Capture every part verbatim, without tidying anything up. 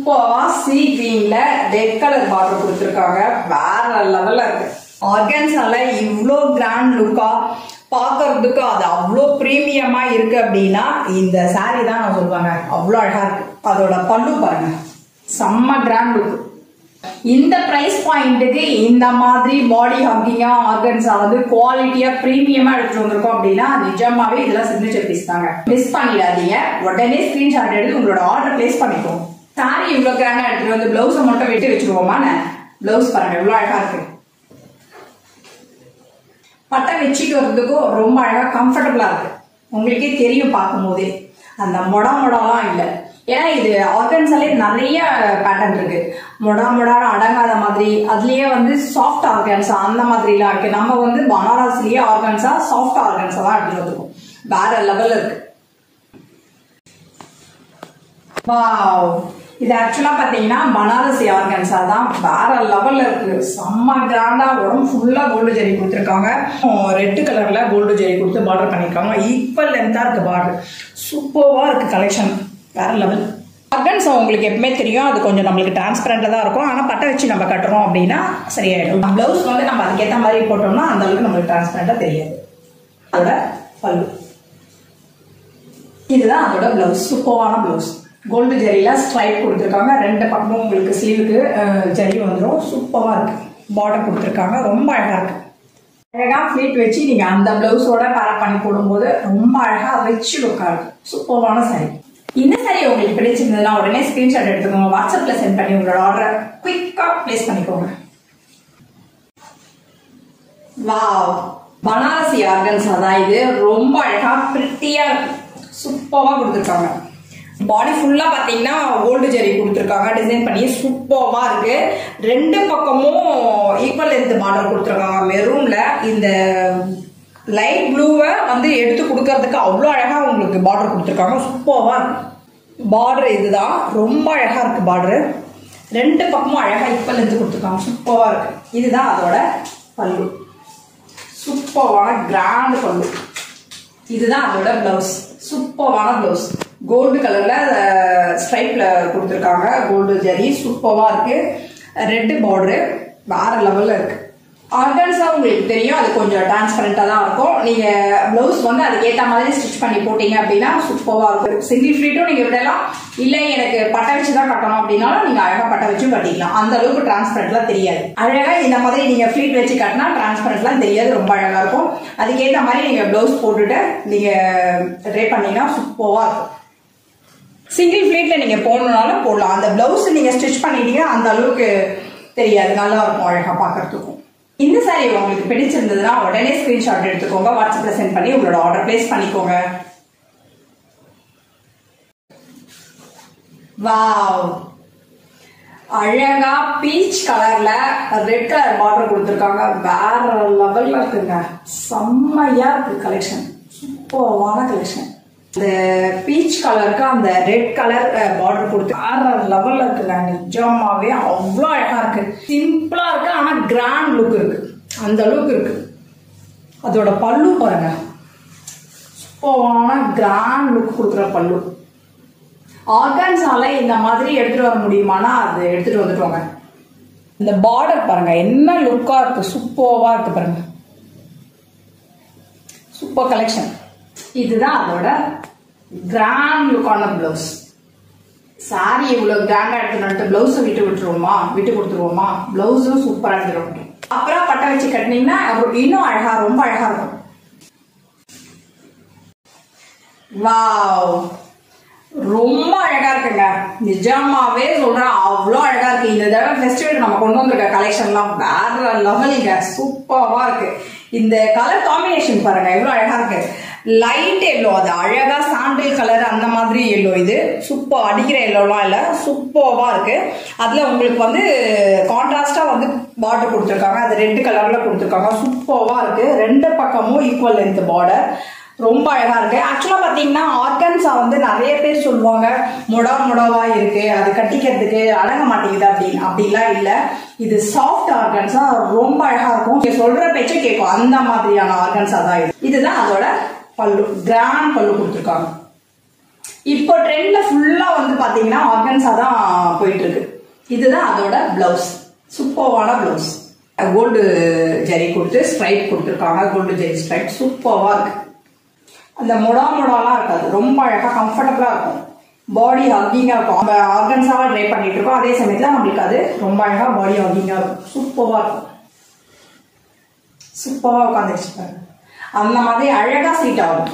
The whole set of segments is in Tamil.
சூப்பரா சீ கிரீன்ல ரெட் கலர் பார்டர் கொடுத்துருக்காங்க. வேற லெவல்ல இருக்கு. ஆர்கன்ஸால இவ்வளோ கிராண்ட் லுக்கா பாக்குறதுக்கு அது அவ்வளோ பிரீமியமா இருக்கு அப்படின்னா இந்த சாரி தான் நான் சொல்லுவாங்க. அவ்வளோ அழகா இருக்கு. அதோட பல்லு பாருங்க, செம்ம கிராண்ட் லுக். இந்த பிரைஸ் பாயிண்ட்டுக்கு இந்த மாதிரி பாடி ஹக்கிங்கா ஆர்கன்ஸா வந்து குவாலிட்டியா பிரீமியமா எடுத்துட்டு வந்திருக்கோம் அப்படின்னா நிஜமாவே இதெல்லாம் சிக்னேச்சர் பீஸ் தாங்க. மிஸ் பண்ணிடாதீங்க. உடனே ஸ்கிரீன்ஷாட் எடுத்து உங்களோட ஆர்டர் பிளேஸ் பண்ணிக்கோங்க. சாரி இவ்வளவு கிராண்டா எடுத்துட்டு வந்து பிளவுஸை மட்டும் வெட்டி வச்சிருவோமா? பிளவுஸ் பாருங்க எவ்வளவு அழகா இருக்கு. பட்டை வச்சுட்டு வர்றதுக்கும் ரொம்ப அழகா கம்ஃபர்டபுளா இருக்கு. உங்களுக்கே தெரியும் பார்க்கும் போதே அந்த மொடா மொடாலாம் இல்லை. ஏன்னா இது ஆர்கன்ஸாலே நிறைய பேட்டர்ன் இருக்கு. மொடா மொடான அடங்காத மாதிரி, அதுலயே வந்து சாஃப்ட் ஆர்கன்ஸா அந்த மாதிரி எல்லாம் இருக்கு. நம்ம வந்து பனாரஸ்லயே ஆர்கன்ஸா சாஃப்ட் ஆர்கன்ஸா தான் எடுத்துட்டு வந்துருக்கோம். வேற லெவல்ல இருக்கு. வாவ், இது ஆக்சுவலா பாத்தீங்கன்னா பனாரசி ஆர்கன்ஸா தான். வேற லெவல்ல இருக்கு. செம்ம கிராண்டா உடம்பு ஃபுல்லா கோல்டு ஜெரி கொடுத்துருக்காங்க. ரெட் கலர்ல கோல்டு ஜெரி கொடுத்து பார்டர் பண்ணிருக்காங்க. ஈக்குவல் லென்த்தா இருக்கு பார்டர். சூப்பர்வா இருக்கு கலெக்ஷன். வேற லெவல். ஆர்கன்ஸா உங்களுக்கு எப்பவுமே தெரியும், அது கொஞ்சம் நம்மளுக்கு டிரான்ஸ்பரண்டா தான் இருக்கும். ஆனா பட்டை வச்சு நம்ம கட்டுறோம் அப்படின்னா சரியாயிடும். பிளவுஸ் வந்து நம்ம அதுக்கேற்ற மாதிரி போட்டோம்னா அந்த அளவுக்கு நம்மளுக்கு டிரான்ஸ்பரண்டா தெரியாது. அதோட பல்லு இதுதான். அதோட பிளவுஸ் சூப்பரான பிளவுஸ். கோல்டு ஜெரியில ஸ்ட்ரைப் கொடுத்துருக்காங்க. ரெண்டு பக்கமும் உங்களுக்கு ஸ்லீவுக்கு ஜெரி வந்துடும். சூப்பரா இருக்கு. பார்டர் கொடுத்துருக்காங்க. ரொம்ப அழகா இருக்கு. அழகா ஃபிளீட் வச்சு நீங்க அந்த பிளவுஸோட பேர் பண்ணி போடும்போது ரொம்ப அழகா ரிச் லுக்கா இருக்கு. சூப்பரான சாரி. இந்த சாரி உங்களுக்கு பிடிச்சிருந்ததுன்னா உடனே ஸ்கிரீன்ஷாட் எடுத்துக்கோங்க. வாட்ஸ்அப்ல சென்ட் பண்ணி உங்களோட ஆர்டரை குயிக்கா பிளேஸ் பண்ணிக்கோங்க. வாவ், பனாரசி ஆர்கன்ஸா தான் இது. ரொம்ப அழகா பிரிட்டியா இருக்கு. சூப்பரா கொடுத்துருக்காங்க. பாடி ஃபுல்லா பாத்தீங்கன்னா கோல்டு ஜெரி கொடுத்துருக்காங்க. டிசைன் பண்ணி சூப்பரா இருக்கு. ரெண்டு பக்கமும் ஈக்குவல் லென்த் பார்டர் கொடுத்துருக்காங்க. மெரூன்ல இந்த லைட் ப்ளூவை வந்து எடுத்து கொடுக்கறதுக்கு அவ்வளோ அழகா உங்களுக்கு பார்டர் கொடுத்துருக்காங்க. சூப்பரா இருக்கு. பார்டர் இதுதான். ரொம்ப அழகா இருக்கு பார்டர். ரெண்டு பக்கமும் அழகா ஈக்குவல் லென்த் கொடுத்துருக்காங்க. சூப்பரா இருக்கு. இதுதான் அதோட பல்லு. சூப்பரான கிராண்ட் பல்லு. இதுதான் அதோட பிளவுஸ். சூப்பரான பிளவுஸ். கோல்டு கலர்ல ஸ்ட்ரைப்ல கொடுத்துருக்காங்க. கோல்டு ஜெரி சூப்பரா இருக்கு. ரெட் பார்டர் வேற லெவல்ல இருக்கு. ஆர்கன்ஸா உங்களுக்கு தெரியும், அது கொஞ்சம் டிரான்ஸ்பரண்டா தான் இருக்கும். நீங்க பிளவுஸ் வந்து அதுக்கு ஏற்ற மாதிரி ஸ்டிச் பண்ணி போட்டீங்க அப்படின்னா சூப்பரா இருக்கும். சிங்கிள் ஃபிளீட்டும் நீங்க விடலாம். இல்ல எனக்கு பட்டை வச்சு தான் கட்டணும் அப்படின்னாலும் நீங்க அழகா பட்டை வச்சும் கட்டிக்கலாம். அந்த அளவுக்கு டிரான்ஸ்பரண்ட்லாம் தெரியாது. அழகா இந்த மாதிரி நீங்க ஃபிளீட் வச்சு கட்டினா டிரான்ஸ்பரண்ட்லாம் தெரியாது. ரொம்ப அழகா இருக்கும். அதுக்கேற்ற மாதிரி நீங்க பிளவுஸ் போட்டுட்டு நீங்க ட்ரை பண்ணீங்கன்னா சூப்பரா இருக்கும். சிங்கிள் ஃபிளீட்ல நீங்க போடணும்னாலும் போடலாம். அந்த பிளவுஸ் நீங்க ஸ்டிச் பண்ணிட்டீங்க அந்த அளவுக்கு தெரியாது. நல்லா இருக்கும் அழகா பாக்குறதுக்கும். இந்த சாரி உங்களுக்கு பிடிச்சிருந்ததுன்னா உடனே ஸ்கிரீன்ஷாட் எடுத்துக்கோங்க. வாட்ஸ்அப்ல சென்ட் பண்ணி உங்களோட ஆர்டர் பிளேஸ் பண்ணிக்கோங்க. வாவ், அழகா பீச் கலர்ல ரெட் கலர் பார்டர் கொடுத்துருக்காங்க. வேற லெவல்ல இருக்குங்க. செம்மையா இருக்கு கலெக்ஷன். சூப்பரான கலெக்ஷன். இந்த பீச் கலருக்கு அந்த ரெட் கலர் பார்டர் கொடுத்து வேற லெவல்ல இருக்குங்க. நிஜமாவே அவ்வளோ அழகா இருக்கு. சிம்பிளா இருக்கு ஆனா கிராண்ட் லுக் இருக்கு. அந்த அளவுக்கு இருக்கு. அதோட பல்லு பாருங்க. சூப்பரான கிராண்ட் லுக் கொடுக்குற பல்லு. ஆர்கன்ஸால இந்த மாதிரி எடுத்துட்டு வர முடியுமானா அது எடுத்துட்டு வந்துட்டோங்க. இந்த பார்டர் பாருங்க என்ன லுக்கா இருக்கு. சூப்பரா இருக்கு பாருங்க. Super collection. இதுதான் அதோட கிராண்ட் லுக்கான பிளவுஸ். சாரி இவ்வளவு கிராண்டா எடுத்துட்டு பிளவுஸ் விட்டு விட்டுருவோமா விட்டு கொடுத்துருவோமா? பிளவுஸும் சூப்பரா எடுத்துட்டு அப்புறம் பட்டை வச்சு கட்டினீங்கன்னா இன்னும் அழகா ரொம்ப அழகா இருக்கும். வாவ், ரொம்ப அழகா இருக்குங்க. நிஜமாவே சொல்றேன் அவ்வளோ அழகா இருக்கு. இந்த தடவை ஃபெஸ்டிவல் நம்ம கொண்டு வந்திருக்க கலெக்ஷன்லாம் வேற லெவலுங்க. சூப்பரா இருக்கு. இந்த கலர் காம்பினேஷன் பாருங்க எவ்வளவு அழகா இருக்கு. லைட் எல்லோ, அது அழகா சாண்டில் கலர் அந்த மாதிரி எல்லோ. இது சூப்பர். அடிக்கிற எல்லோலாம் இல்ல, சூப்பர்வா இருக்கு. அதுல உங்களுக்கு வந்து கான்ட்ராஸ்டா வந்து பார்டர் கொடுத்துருக்காங்க. அது ரெட் கலர்ல கொடுத்துருக்காங்க. சூப்பர்வா இருக்கு. ரெண்டு பக்கமும் ஈக்குவல் லென்த் பார்டர். ரொம்ப அழகா இருக்கு. ஆக்சுவலா பாத்தீங்கன்னா ஆர்கன்ஸா வந்து நிறைய பேர் சொல்லுவாங்க முடா முடாவா இருக்கு, அது கட்டிக்கிறதுக்கு அடங்க மாட்டேங்குது அப்படின்னு. அப்படிலாம் இல்ல. இது சாஃப்ட் ஆர்கன்ஸா ரொம்ப அழகா இருக்கும். சொல்ற பேச்சை கேட்கும். அந்த மாதிரியான ஆர்கன்ஸா தான் இது. இதுதான் அதோட பல்லு. கிராண்ட் பல்லு கொடுத்துருக்காங்க. இப்போ ட்ரெண்ட்ல ஃபுல்லா வந்து பாத்தீங்கன்னா ஆர்கன்ஸா தான் போயிட்டு இருக்கு. இதுதான் அதோட பிளவுஸ். சூப்பர்வான பிளவுஸ். கோல்டு ஜரி கொடுத்து ஸ்ட்ரைப் கொடுத்துருக்காங்க. கோல்டு ஜரி ஸ்ட்ரைப் சூப்பர்வா இருக்கு. அந்த மொடா மொடாலாம் இருக்காது. ரொம்ப அழகா கம்ஃபர்டபுளா இருக்கும். பாடி ஹக்கிங்கா இருக்கும். நம்ம ஆர்கன்ஸாவா ட்ரை பண்ணிட்டு இருக்கோம். அதே சமயத்துல நம்மளுக்கு அது ரொம்ப அழகா பாடி ஹக்கிங்கா இருக்கும். சூப்பர்வா இருக்கும். சூப்பர்வா உட்காந்துருச்சு பாருங்க. அந்த மாதிரி அழகா சீட் ஆகும்.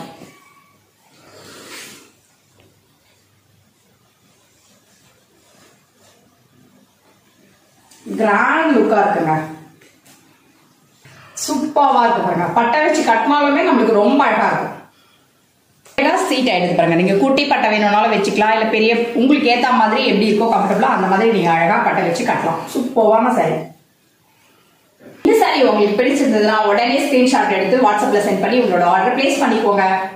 கிராண்ட் லுக்கா இருக்குங்க. சூப்பர்வா இருக்கு பாருங்க. பட்டை வச்சு கட்டினாலுமே நம்மளுக்கு ரொம்ப அழகா இருக்கும். சீட் ஆயிடுது பாருங்க. நீங்க குட்டி பட்டை வேணும்னாலும் வச்சுக்கலாம். இல்ல பெரிய உங்களுக்கு ஏத்த மாதிரி எப்படி இருக்கோ கம்ஃபர்டபுளா அந்த மாதிரி நீங்க அழகா பட்டை வச்சு கட்டலாம். சூப்பர்வான சாரி. இந்த சாரி உங்களுக்கு பிடிச்சிருந்ததுன்னா உடனே ஸ்கிரீன்ஷாட் எடுத்து வாட்ஸ்அப்ல சென்ட் பண்ணி உங்களோட ஆர்டர் பிளேஸ் பண்ணிக்கோங்க.